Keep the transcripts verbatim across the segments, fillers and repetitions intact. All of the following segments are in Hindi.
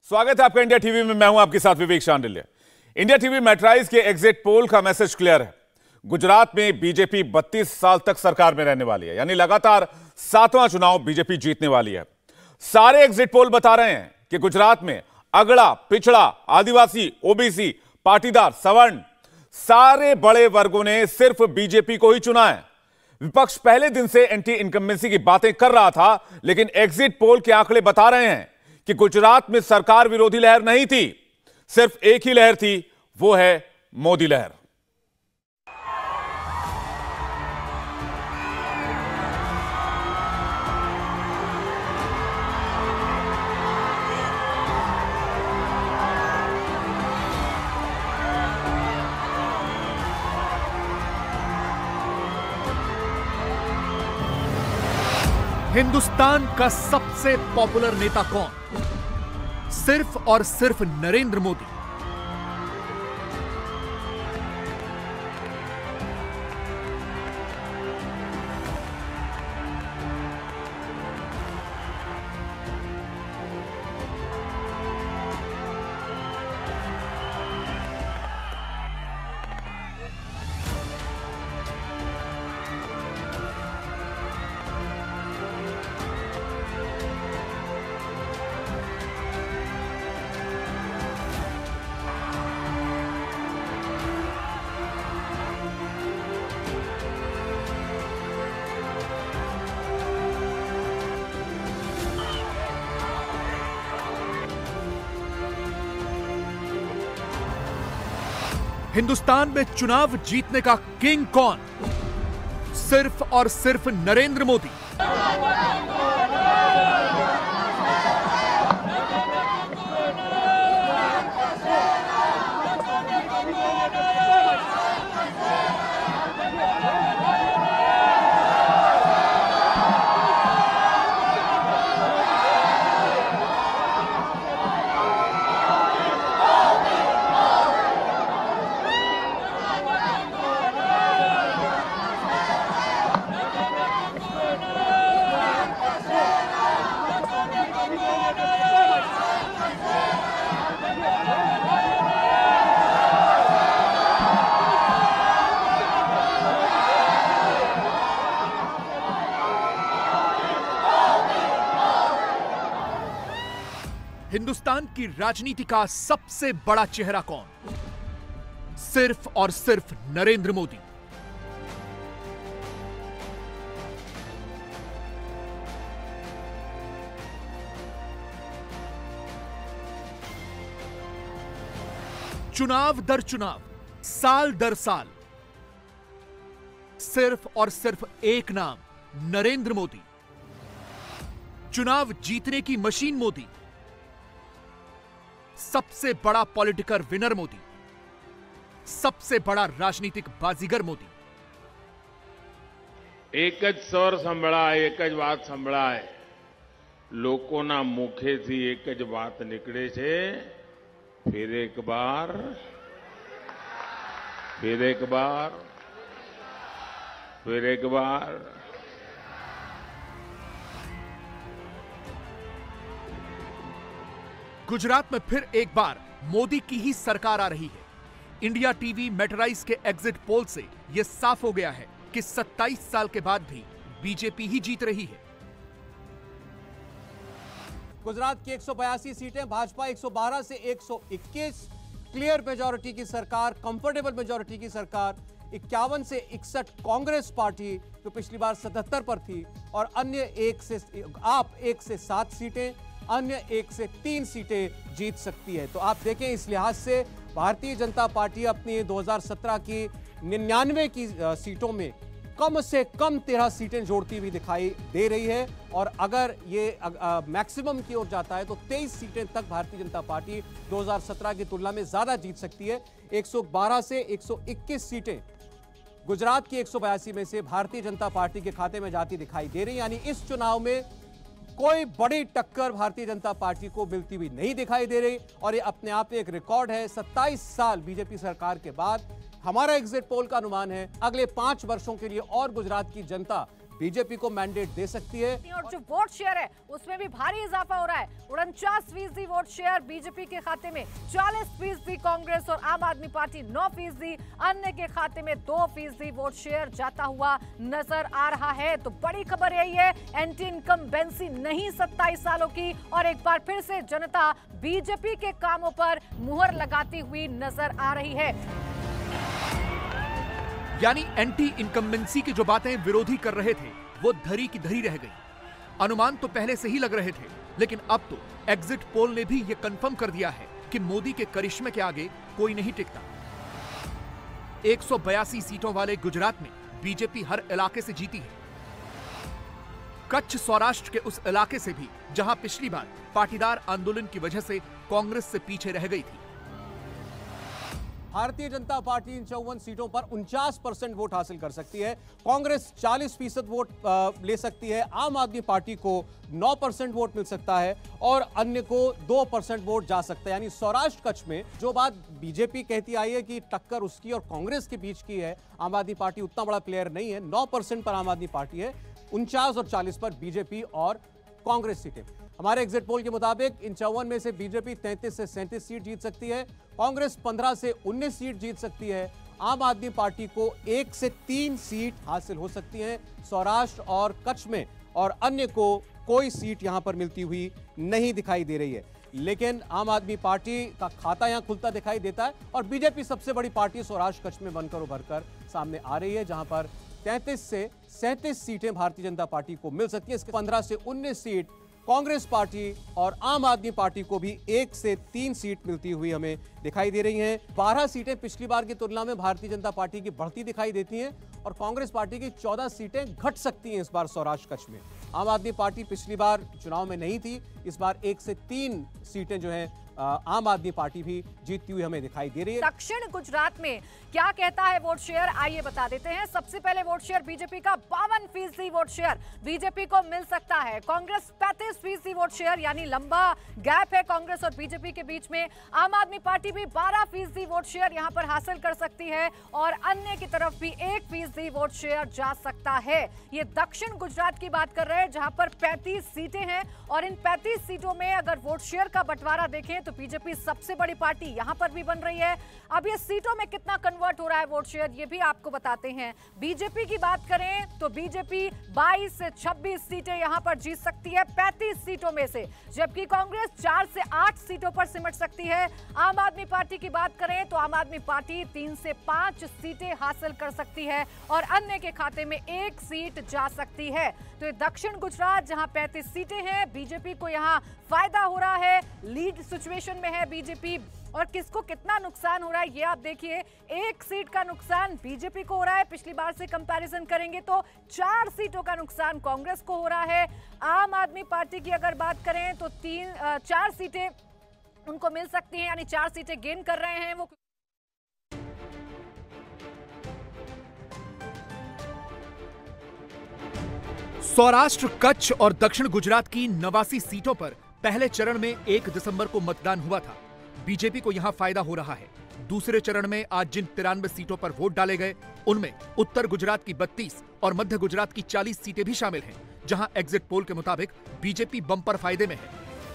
स्वागत है आपका इंडिया टीवी में। मैं हूं आपके साथ Vivek Shandilya. India TV Matrize के एग्जिट पोल का मैसेज क्लियर है। गुजरात में बीजेपी बत्तीस साल तक सरकार में रहने वाली है, यानी लगातार सातवां चुनाव बीजेपी जीतने वाली है। सारे एग्जिट पोल बता रहे हैं कि गुजरात में अगड़ा, पिछड़ा, आदिवासी, ओबीसी, पाटीदार, सवर्ण, सारे बड़े वर्गों ने सिर्फ बीजेपी को ही चुना है। विपक्ष पहले दिन से एंटी इनकम्बेंसी की बातें कर रहा था, लेकिन एग्जिट पोल के आंकड़े बता रहे हैं कि गुजरात में सरकार विरोधी लहर नहीं थी, सिर्फ एक ही लहर थी, वो है मोदी लहर। हिंदुस्तान का सबसे पॉपुलर नेता कौन? सिर्फ और सिर्फ नरेंद्र मोदी। हिंदुस्तान में चुनाव जीतने का किंग कौन? सिर्फ और सिर्फ नरेंद्र मोदी। हिंदुस्तान की राजनीति का सबसे बड़ा चेहरा कौन? सिर्फ और सिर्फ नरेंद्र मोदी। चुनाव दर चुनाव, साल दर साल, सिर्फ और सिर्फ एक नाम, नरेंद्र मोदी। चुनाव जीतने की मशीन मोदी, सबसे बड़ा पॉलिटिकल विनर मोदी, सबसे बड़ा राजनीतिक बाजीगर मोदी। एक ज स्वर संभळाय, एक ज વાત સંભળાય, લોકોના મુખેથી એક જ વાત નીકળે છે, फिर एक बार, फिर एक बार, फिर एक बार। गुजरात में फिर एक बार मोदी की ही सरकार आ रही है। इंडिया टीवी मैट्राइज के एग्जिट पोल से यह साफ हो गया है कि सत्ताईस साल के बाद भी बीजेपी ही जीत रही है। गुजरात की एक सौ बयासी सीटें, भाजपा एक सौ बारह से एक सौ इक्कीस, क्लियर मेजॉरिटी की सरकार, कंफर्टेबल मेजॉरिटी की सरकार। इक्यावन से इकसठ कांग्रेस पार्टी जो पिछली बार सतहत्तर पर थी, और अन्य एक से आप एक से सात सीटें, अन्य एक से तीन सीटें जीत सकती है। तो आप देखें, इस लिहाज से भारतीय जनता पार्टी अपनी दो हज़ार सत्रह की निन्यानवे की सीटों में कम से कम तेरह सीटें जोड़ती हुई दिखाई दे रही है, और अगर ये मैक्सिमम की ओर जाता है तो तेईस सीटें तक भारतीय जनता पार्टी दो हज़ार सत्रह की तुलना में ज्यादा जीत सकती है। एक सौ बारह से एक सौ इक्कीस सीटें गुजरात की एक सौ बयासी में से भारतीय जनता पार्टी के खाते में जाती दिखाई दे रही, यानी इस चुनाव में कोई बड़ी टक्कर भारतीय जनता पार्टी को मिलती हुई नहीं दिखाई दे रही, और ये अपने आप में एक रिकॉर्ड है। सत्ताईस साल बीजेपी सरकार के बाद हमारा एग्जिट पोल का अनुमान है अगले पांच वर्षों के लिए और गुजरात की जनता बीजेपी को मैंडेट दे सकती है। और जो वोट शेयर है उसमें भी भारी इजाफा हो रहा है। उनचास फीसदी वोट शेयर बीजेपी के खाते में, चालीस फीसदी कांग्रेस और आम आदमी पार्टी नौ फीसदी, अन्य के खाते में दो फीसदी वोट शेयर जाता हुआ नजर आ रहा है। तो बड़ी खबर यही है, एंटी इनकम्बेंसी नहीं सत्ताईस सालों की, और एक बार फिर से जनता बीजेपी के कामों पर मुहर लगाती हुई नजर आ रही है। यानी एंटी इनकम्बेंसी की जो बातें विरोधी कर रहे थे वो धरी की धरी रह गई। अनुमान तो पहले से ही लग रहे थे, लेकिन अब तो एग्जिट पोल ने भी यह कंफर्म कर दिया है कि मोदी के करिश्मे के आगे कोई नहीं टिकता। एक सौ बयासी सीटों वाले गुजरात में बीजेपी हर इलाके से जीती है। कच्छ सौराष्ट्र के उस इलाके से भी जहां पिछली बार पाटीदार आंदोलन की वजह से कांग्रेस से पीछे रह गई थी। भारतीय जनता पार्टी इन चौवन सीटों पर उनचास परसेंट वोट हासिल कर सकती है। कांग्रेस चालीस फीसद वोट ले सकती है। आम आदमी पार्टी को नौ परसेंट वोट मिल सकता है और अन्य को दो परसेंट वोट जा सकता है। यानी सौराष्ट्र कच्छ में जो बात बीजेपी कहती आई है कि टक्कर उसकी और कांग्रेस के बीच की है, आम आदमी पार्टी उतना बड़ा प्लेयर नहीं है। नौ परसेंट पर आम आदमी पार्टी है, उनचास और चालीस पर बीजेपी और कांग्रेस सीटें। हमारे एग्जिट पोल के मुताबिक इन चौवन में से बीजेपी तैंतीस से सैंतीस सीट जीत सकती है, कांग्रेस पंद्रह से उन्नीस सीट जीत सकती है, आम आदमी पार्टी को एक से तीन सीट हासिल हो सकती है सौराष्ट्र और कच्छ में, और अन्य को कोई सीट यहां पर मिलती हुई नहीं दिखाई दे रही है। लेकिन आम आदमी पार्टी का खाता यहां खुलता दिखाई देता है और बीजेपी सबसे बड़ी पार्टी सौराष्ट्र कच्छ में बनकर उभर कर सामने आ रही है, जहां पर तैंतीस से सैंतीस सीटें भारतीय जनता पार्टी को मिल सकती है। इसके पंद्रह से उन्नीस सीट कांग्रेस पार्टी और आम आदमी पार्टी को भी एक से तीन सीट मिलती हुई हमें दिखाई दे रही हैं। बारह सीटें पिछली बार की तुलना में भारतीय जनता पार्टी की बढ़ती दिखाई देती हैं और कांग्रेस पार्टी की चौदह सीटें घट सकती हैं इस बार सौराष्ट्र कच्छ में। आम आदमी पार्टी पिछली बार चुनाव में नहीं थी, इस बार एक से तीन सीटें जो हैं आम आदमी पार्टी भी जीतती हुई हमें दिखाई दे रही है। दक्षिण गुजरात में क्या कहता है वोट शेयर, आइए बता देते हैं। सबसे पहले वोट शेयर बीजेपी का बावन फीसदी वोट शेयर बीजेपी को मिल सकता है। कांग्रेस पैंतीस फीसदी वोट शेयर, यानी लंबा गैप है कांग्रेस और बीजेपी के बीच में। आम आदमी पार्टी भी बारह फीसदी वोट शेयर यहां पर हासिल कर सकती है और अन्य की तरफ भी एक फीसदी वोट शेयर जा सकता है। ये दक्षिण गुजरात की बात कर रहे हैं जहां पर पैंतीस सीटें हैं और इन पैंतीस सीटों में अगर वोट शेयर का बंटवारा देखें तो बीजेपी सबसे बड़ी पार्टी यहां पर भी बन रही है। अब ये सीटों में कितना कन्वर्ट हो रहा है वोट शेयर, ये भी आपको बताते हैं। बीजेपी की बात करें तो बीजेपी बाईस से छब्बीस सीटें यहां पर जीत सकती है पैंतीस सीटों में से, जबकि कांग्रेस चार से आठ सीटों पर सिमट सकती है। आम आदमी पार्टी की बात करें तो आम आदमी पार्टी तीन से पांच सीटें हासिल कर सकती है और अन्य के खाते में एक सीट जा सकती है। तो दक्षिण गुजरात जहां पैंतीस सीटें हैं, बीजेपी को यहां फायदा हो रहा है, लीड सिचुएशन में है बीजेपी। और किसको कितना नुकसान हो रहा है ये आप देखिए, एक सीट का नुकसान बीजेपी को हो रहा है, पिछली बार से कंपैरिजन करेंगे तो चार सीटों का नुकसान कांग्रेस को हो रहा है। आम आदमी पार्टी की अगर बात करें तो तीन चार सीटें उनको मिल सकती हैं, यानी चार सीटें गेन कर रहे हैं वो। सौराष्ट्र, कच्छ और दक्षिण गुजरात की नवासी सीटों पर पहले चरण में एक दिसंबर को मतदान हुआ था। बीजेपी को यहां फायदा हो रहा है। दूसरे चरण में आज जिन तिरानवे सीटों पर वोट डाले गए उनमें उत्तर गुजरात की बत्तीस और मध्य गुजरात की चालीस सीटें भी शामिल हैं, जहां एग्जिट पोल के मुताबिक बीजेपी बंपर फायदे में है।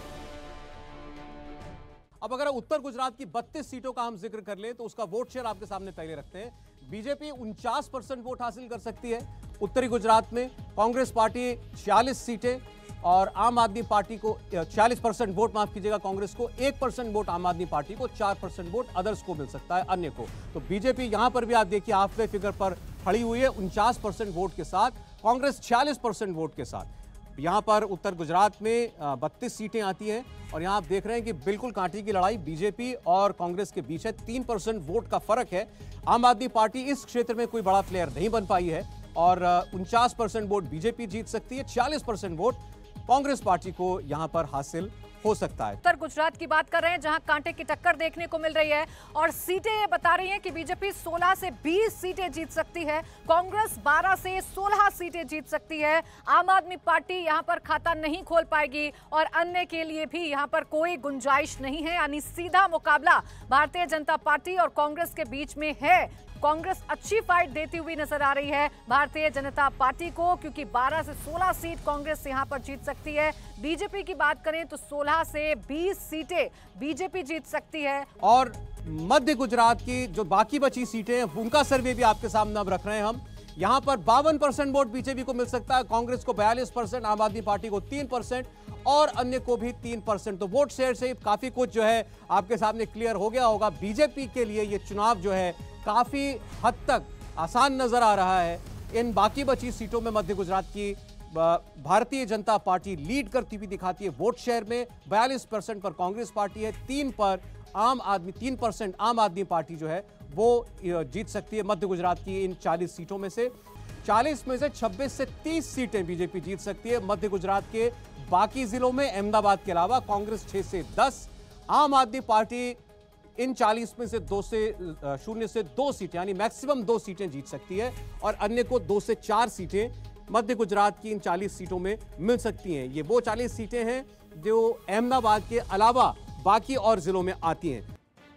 अब अगर उत्तर गुजरात की बत्तीस सीटों का हम जिक्र कर लें तो उसका वोट शेयर आपके सामने पहले रखते हैं। बीजेपी उनचास परसेंट वोट हासिल कर सकती है उत्तरी गुजरात में, कांग्रेस पार्टी छियालीस सीटें और आम आदमी पार्टी को चालीस परसेंट वोट, माफ कीजिएगा कांग्रेस को, एक परसेंट वोट आम आदमी पार्टी को, चार परसेंट वोट अदर्स को मिल सकता है, अन्य को। तो बीजेपी यहां पर भी आप देखिए हाफ वे फिगर पर खड़ी हुई है उनचास परसेंट वोट के साथ, कांग्रेस छियालीस परसेंट वोट के साथ। यहां पर उत्तर गुजरात में बत्तीस सीटें आती हैं और यहां आप देख रहे हैं कि बिल्कुल कांटे की लड़ाई बीजेपी और कांग्रेस के बीच है। तीन परसेंट वोट का फर्क है। आम आदमी पार्टी इस क्षेत्र में कोई बड़ा प्लेयर नहीं बन पाई है और उनचास परसेंट वोट बीजेपी जीत सकती है, छियालीस परसेंट वोट कांग्रेस पार्टी को यहां पर हासिल हो सकता है। उत्तर गुजरात की बात कर रहे हैं जहां कांटे की टक्कर देखने को मिल रही है और सीटें ये बता रही हैं कि बीजेपी सोलह से बीस सीटें जीत सकती है, कांग्रेस बारह से सोलह सीटें जीत सकती है। आम आदमी पार्टी यहां पर खाता नहीं खोल पाएगी और अन्य के लिए भी यहां पर कोई गुंजाइश नहीं है, यानी सीधा मुकाबला भारतीय जनता पार्टी और कांग्रेस के बीच में है। कांग्रेस अच्छी फाइट देती हुई नजर आ रही है भारतीय जनता पार्टी को, क्योंकि बारह से सोलह सीट कांग्रेस यहां पर जीत सकती है। बीजेपी की बात करें तो सोलह से बीस सीटें बीजेपी जीत सकती है। और मध्य गुजरात की जो बाकी बची सीटें हैं उनका सर्वे भी आपके सामने अब रख रहे हैं हम। यहां पर बावन परसेंट वोट बीजेपी को मिल सकता है, कांग्रेस को बयालीस परसेंट, आम आदमी पार्टी को तीन परसेंट और अन्य को भी तीन परसेंट। तो वोट शेयर से काफी कुछ जो है आपके सामने क्लियर हो गया होगा। बीजेपी के लिए ये चुनाव जो है काफी हद तक आसान नजर आ रहा है। इन बाकी बची सीटों में मध्य गुजरात की भारतीय जनता पार्टी लीड करती हुई दिखाती है। वोट शेयर में बयालीस परसेंट पर कांग्रेस पार्टी है, तीन पर आम आदमी तीन परसेंट आम आदमी पार्टी जो है वो जीत सकती है मध्य गुजरात की इन चालीस सीटों में से। चालीस में से छब्बीस से तीस सीटें बीजेपी जीत सकती है मध्य गुजरात के बाकी जिलों में। अहमदाबाद के अलावा कांग्रेस छह से दस, आम आदमी पार्टी इन चालीस में से दो से शून्य से दो सीटें यानी मैक्सिमम दो सीटें जीत सकती है और अन्य को दो से चार सीटें मध्य गुजरात की इन चालीस सीटों में मिल सकती हैं। ये वो चालीस सीटें हैं जो अहमदाबाद के अलावा बाकी और जिलों में आती हैं।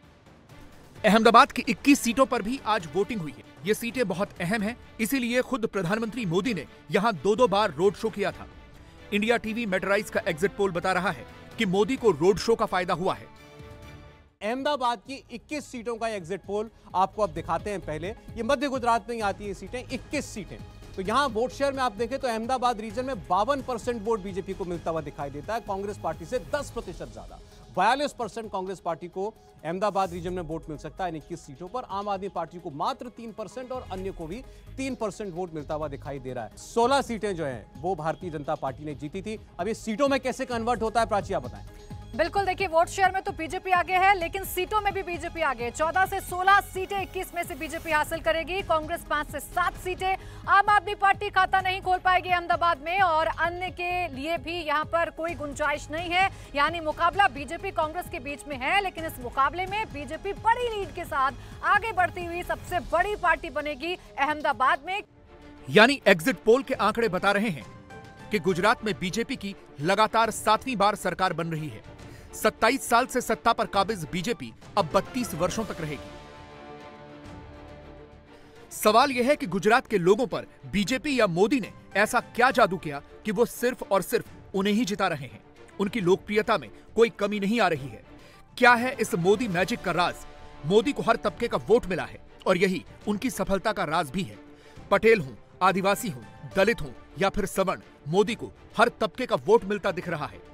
अहमदाबाद की इक्कीस सीटों पर भी आज वोटिंग हुई है। ये सीटें बहुत अहम हैं, इसीलिए खुद प्रधानमंत्री मोदी ने यहां दो दो बार रोड शो किया था। इंडिया टीवी मेटराइज का एग्जिट पोल बता रहा है कि मोदी को रोड शो का फायदा हुआ है। अहमदाबाद की इक्कीस सीटों का एग्जिट पोल आपको अब दिखाते हैं। पहले ये मध्य गुजरात में ही आती है सीटें, इक्कीस सीटें। तो यहां वोट शेयर में आप देखें तो अहमदाबाद रीजन में बावन परसेंट वोट बीजेपी को मिलता हुआ दिखाई देता है, कांग्रेस पार्टी से दस प्रतिशत ज्यादा। बयालीस परसेंट कांग्रेस पार्टी को अहमदाबाद रीजन में वोट मिल सकता है इक्कीस सीटों पर। आम आदमी पार्टी को मात्र तीन परसेंट और अन्य को भी तीन परसेंट वोट मिलता हुआ दिखाई दे रहा है। सोलह सीटें जो हैं वो भारतीय जनता पार्टी ने जीती थी। अब ये सीटों में कैसे कन्वर्ट होता है प्राची आप बताएं। बिल्कुल, देखिए वोट शेयर में तो बीजेपी आगे है, लेकिन सीटों में भी बीजेपी आगे है। चौदह से सोलह सीटें इक्कीस में से बीजेपी हासिल करेगी, कांग्रेस पांच से सात सीटें। आम आदमी पार्टी खाता नहीं खोल पाएगी अहमदाबाद में और अन्य के लिए भी यहां पर कोई गुंजाइश नहीं है। यानी मुकाबला बीजेपी कांग्रेस के बीच में है, लेकिन इस मुकाबले में बीजेपी बड़ी लीड के साथ आगे बढ़ती हुई सबसे बड़ी पार्टी बनेगी अहमदाबाद में। यानी एग्जिट पोल के आंकड़े बता रहे हैं कि गुजरात में बीजेपी की लगातार सातवीं बार सरकार बन रही है। सत्ताईस साल से सत्ता पर काबिज बीजेपी अब बत्तीस वर्षों तक रहेगी। सवाल यह है कि गुजरात के लोगों पर बीजेपी या मोदी ने ऐसा क्या जादू किया कि वो सिर्फ और सिर्फ उन्हें ही जिता रहे हैं। उनकी लोकप्रियता में कोई कमी नहीं आ रही है। क्या है इस मोदी मैजिक का राज? मोदी को हर तबके का वोट मिला है और यही उनकी सफलता का राज भी है। पटेल हूं, आदिवासी हूं, दलित हूं या फिर सवर्ण, मोदी को हर तबके का वोट मिलता दिख रहा है।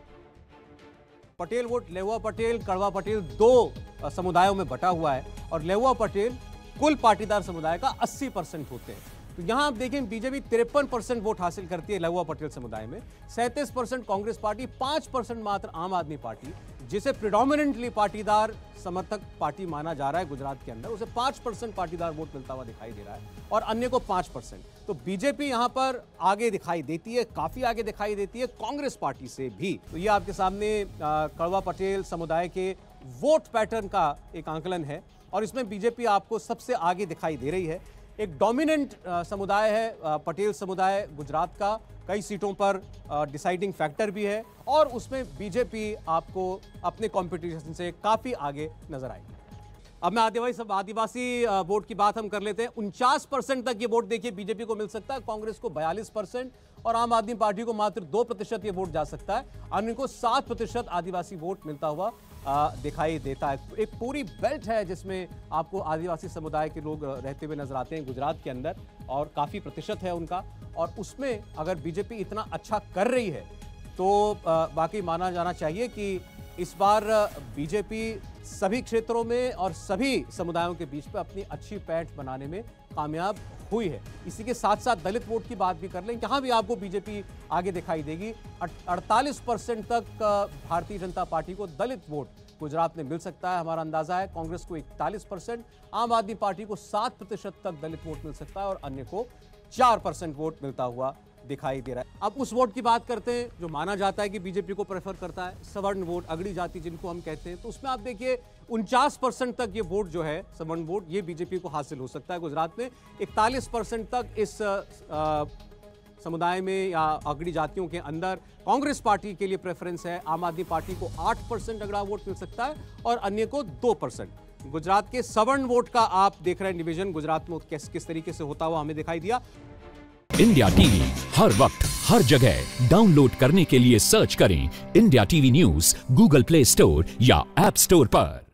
पटेल वोट लेवा पटेल, कड़वा पटेल दो समुदायों में बटा हुआ है और लेवा पटेल कुल पाटीदार समुदाय का अस्सी परसेंट होते हैं। तो यहां आप देखें बीजेपी तिरपन परसेंट वोट हासिल करती है लेवा पटेल समुदाय में, सैंतीस परसेंट कांग्रेस पार्टी, पांच परसेंट मात्र आम आदमी पार्टी जिसे प्रिडोमिनेंटली पाटीदार समर्थक पार्टी माना जा रहा है गुजरात के अंदर, उसे पांच परसेंट पाटीदार वोट मिलता हुआ दिखाई दे रहा है और अन्य को पांच परसेंट। तो बीजेपी यहां पर आगे दिखाई देती है, काफी आगे दिखाई देती है कांग्रेस पार्टी से भी। तो ये आपके सामने कड़वा पटेल समुदाय के वोट पैटर्न का एक आंकलन है और इसमें बीजेपी आपको सबसे आगे दिखाई दे रही है। एक डोमिनेंट समुदाय है पटेल समुदाय गुजरात का, कई सीटों पर डिसाइडिंग फैक्टर भी है और उसमें बीजेपी आपको अपने कंपटीशन से काफी आगे नजर आएगी। अब मैं आदिवासी आदिवासी वोट की बात हम कर लेते हैं। उनचास परसेंट तक ये वोट देखिए बीजेपी को मिल सकता है, कांग्रेस को बयालीस परसेंट और आम आदमी पार्टी को मात्र दो प्रतिशत ये वोट जा सकता है। अन्य को सात प्रतिशत आदिवासी वोट मिलता हुआ आ, दिखाई देता है। एक पूरी बेल्ट है जिसमें आपको आदिवासी समुदाय के लोग रहते हुए नजर आते हैं गुजरात के अंदर और काफ़ी प्रतिशत है उनका, और उसमें अगर बीजेपी इतना अच्छा कर रही है तो बाकी माना जाना चाहिए कि इस बार बीजेपी सभी क्षेत्रों में और सभी समुदायों के बीच में अपनी अच्छी पैठ बनाने में कामयाब हुई है। इसी के साथ साथ दलित वोट की बात भी कर लें, यहाँ भी आपको बीजेपी आगे दिखाई देगी। अड़तालीस परसेंट तक भारतीय जनता पार्टी को दलित वोट गुजरात में मिल सकता है, हमारा अंदाजा है। कांग्रेस को इकतालीस परसेंट, आम आदमी पार्टी को सात प्रतिशत तक दलित वोट मिल सकता है और अन्य को चार परसेंट वोट मिलता हुआ दिखाई दे रहा है। अब उस वोट की बात करते हैं जो माना जाता है कि बीजेपी को प्रेफर करता है, सवर्ण वोट, अगड़ी जाति जिनको हम कहते हैं। तो उसमें आप देखिए उनचास परसेंट तक ये वोट जो है सवर्ण वोट, ये बीजेपी को हासिल हो सकता है गुजरात में। इकतालीस परसेंट तक इस आ, समुदाय में या अगड़ी जातियों के अंदर कांग्रेस पार्टी के लिए प्रेफरेंस है। आम आदमी पार्टी को आठ परसेंट अगड़ा वोट मिल सकता है और अन्य को दो परसेंट। गुजरात के सवर्ण वोट का आप देख रहे हैं डिवीजन, गुजरात में किस किस तरीके से होता हुआ हमें दिखाई दिया। इंडिया टीवी हर वक्त हर जगह डाउनलोड करने के लिए सर्च करें India TV news Google Play Store या ऐप स्टोर पर।